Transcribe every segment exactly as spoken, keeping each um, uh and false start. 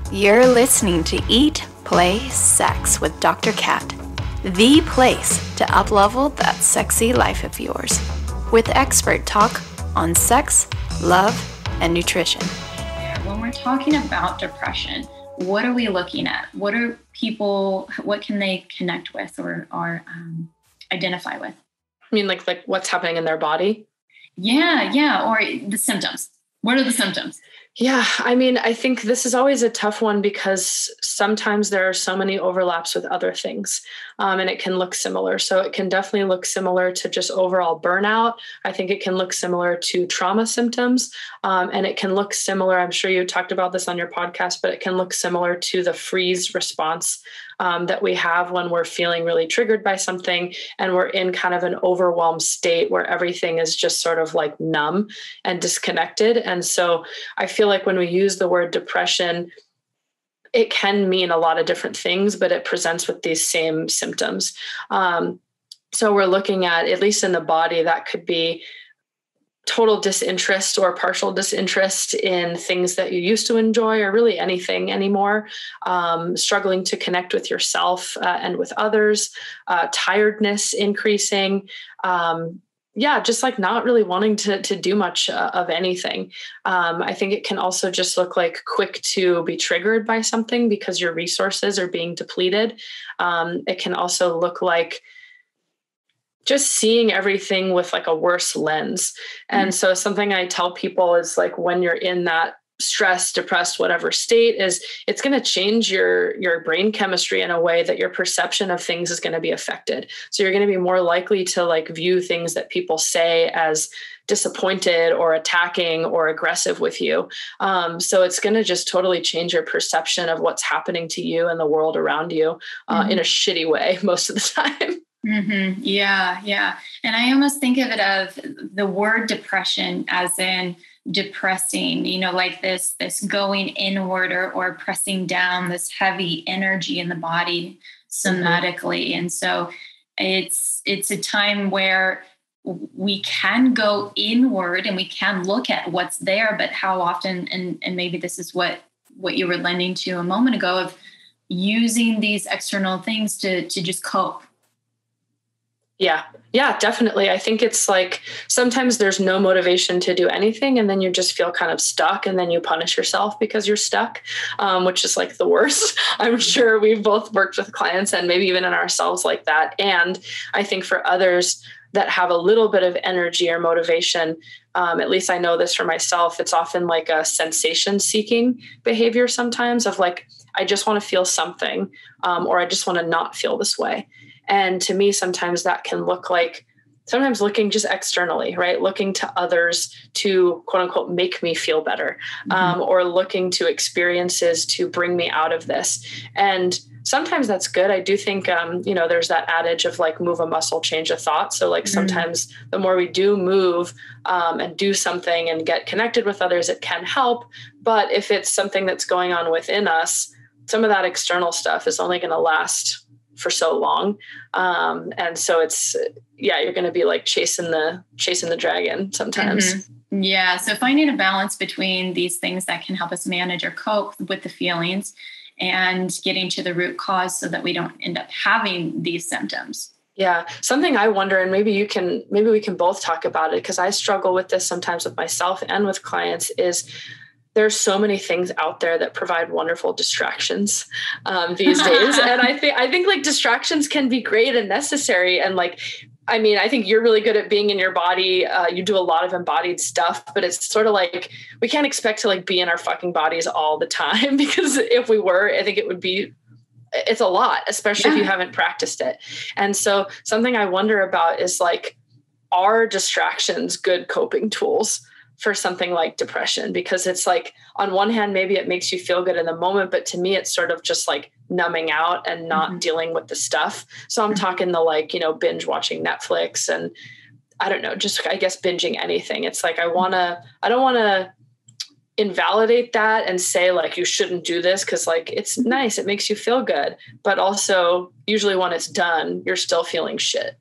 You're listening to Eat, Play, Sex with Doctor Cat, the place to uplevel that sexy life of yours, with expert talk on sex, love, and nutrition. When we're talking about depression, what are we looking at? What are people, what can they connect with or, or um, identify with? I mean, like, like what's happening in their body? Yeah, yeah. Or the symptoms. What are the symptoms? Yeah, I mean, I think this is always a tough one because sometimes there are so many overlaps with other things, um, and it can look similar. So it can definitely look similar to just overall burnout. I think it can look similar to trauma symptoms, um, and it can look similar. I'm sure you talked about this on your podcast, but it can look similar to the freeze response um, that we have when we're feeling really triggered by something and we're in kind of an overwhelmed state where everything is just sort of like numb and disconnected. And so I feel like when we use the word depression, it can mean a lot of different things, but it presents with these same symptoms. Um, so we're looking at, at least in the body, that could be total disinterest or partial disinterest in things that you used to enjoy or really anything anymore, um, struggling to connect with yourself uh, and with others, uh, tiredness increasing, um, yeah, just like not really wanting to to do much uh, of anything. Um, I think it can also just look like quick to be triggered by something because your resources are being depleted. Um, it can also look like just seeing everything with like a worse lens. And mm-hmm. so something I tell people is like, when you're in that stressed, depressed, whatever state, is it's going to change your, your brain chemistry in a way that your perception of things is going to be affected. So you're going to be more likely to like view things that people say as disappointed or attacking or aggressive with you. Um, so it's going to just totally change your perception of what's happening to you and the world around you uh, mm-hmm. in a shitty way most of the time. Mm-hmm. Yeah, yeah. And I almost think of it of the word depression as in depressing, you know, like this, this going inward or, or pressing down this heavy energy in the body somatically. Mm-hmm. And so it's, it's a time where we can go inward and we can look at what's there, but how often, and, and maybe this is what, what you were lending to a moment ago, of using these external things to, to just cope. Yeah. Yeah, definitely. I think it's like sometimes there's no motivation to do anything and then you just feel kind of stuck and then you punish yourself because you're stuck, um, which is like the worst. I'm sure we've both worked with clients and maybe even in ourselves like that. And I think for others that have a little bit of energy or motivation, um, at least I know this for myself, it's often like a sensation seeking behavior sometimes of like, I just want to feel something, um, or I just want to not feel this way. And to me, sometimes that can look like sometimes looking just externally, right? Looking to others to quote unquote, make me feel better, mm-hmm. um, or looking to experiences to bring me out of this. And sometimes that's good. I do think, um, you know, there's that adage of like move a muscle, change a thought. So like mm-hmm. sometimes the more we do move um, and do something and get connected with others, it can help. But if it's something that's going on within us, some of that external stuff is only going to last for so long. Um, and so it's, yeah, you're going to be like chasing the, chasing the dragon sometimes. Mm-hmm. Yeah. So finding a balance between these things that can help us manage or cope with the feelings and getting to the root cause so that we don't end up having these symptoms. Yeah. Something I wonder, and maybe you can, maybe we can both talk about it, because I struggle with this sometimes with myself and with clients, is there's so many things out there that provide wonderful distractions um, these days. And I think, I think like distractions can be great and necessary. And like, I mean, I think you're really good at being in your body. Uh, you do a lot of embodied stuff, but it's sort of like, we can't expect to like be in our fucking bodies all the time, because if we were, I think it would be, it's a lot, especially yeah. if you haven't practiced it. And so something I wonder about is like, are distractions good coping tools for something like depression? Because it's like, on one hand, maybe it makes you feel good in the moment, but to me, it's sort of just like numbing out and not mm-hmm. dealing with the stuff. So I'm mm-hmm. talking the like, you know, binge watching Netflix and I don't know, just, I guess, binging anything. It's like, I want to, I don't want to invalidate that and say like, you shouldn't do this, because like, it's nice. It makes you feel good. But also usually when it's done, you're still feeling shit.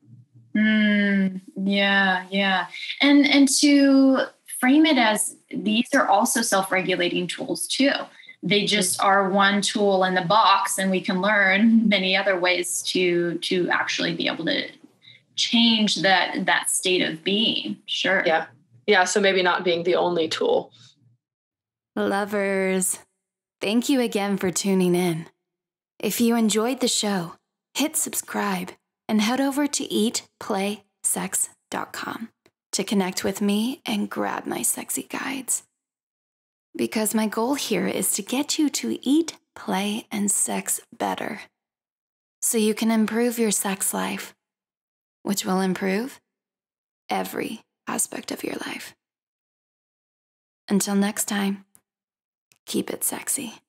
Mm, yeah. Yeah. And, and to frame it as these are also self-regulating tools too. they just are one tool in the box, and we can learn many other ways to to actually be able to change that that state of being. Sure. Yeah. Yeah. So maybe not being the only tool. Lovers, thank you again for tuning in. If you enjoyed the show, hit subscribe and head over to eat play sex dot com to connect with me and grab my sexy guides. Because my goal here is to get you to eat, play, and sex better so you can improve your sex life, which will improve every aspect of your life. Until next time, keep it sexy.